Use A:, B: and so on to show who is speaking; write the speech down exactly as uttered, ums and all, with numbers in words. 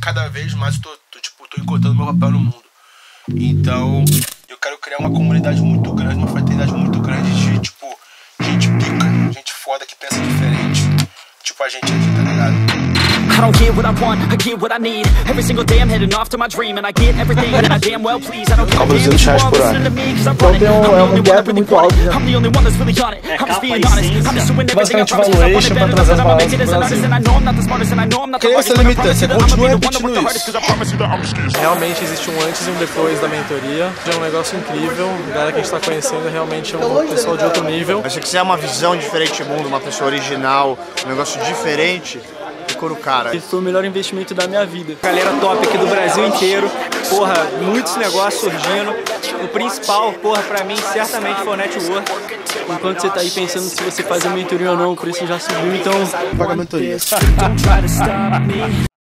A: cada vez mais eu tô, tô, tipo, tô encontrando meu papel no mundo. Então, eu quero criar uma comunidade muito grande, uma fraternidade muito grande de, tipo, gente pica, gente foda que pensa diferente. Tipo a gente aqui, tá ligado?
B: I don't get what I want, I get what I need. Every single day I'm heading off to my dream, and I get everything that I damn well please. I don't give a damn if you all listening to me, cause I'm running. I'm the only one that really want it. I'm the only one that's really on it. I'm just being honest. I'm just doing everything I promise, cause I want it better than I'ma make it as an artist. And I know I'm not the smartest, and I know I'm not the
A: Criança
B: smartest, but I promise you that I'ma be the one to work the hardest, cause I promise you that I'm just.
C: Realmente existe um antes e um depois da mentoria. É um negócio incrível. A galera que a gente está conhecendo realmente é um pessoal de outro nível.
D: Se você quiser uma visão diferente do mundo, uma pessoa original, um negócio diferente, procura o cara.
E: Ele foi o melhor investimento da minha vida. Galera top aqui do Brasil inteiro. Porra, muitos negócios surgindo. O principal, porra, pra mim, certamente foi o network. Enquanto você tá aí pensando se você fazer mentoria ou não, o preço já subiu, então paga a mentoria.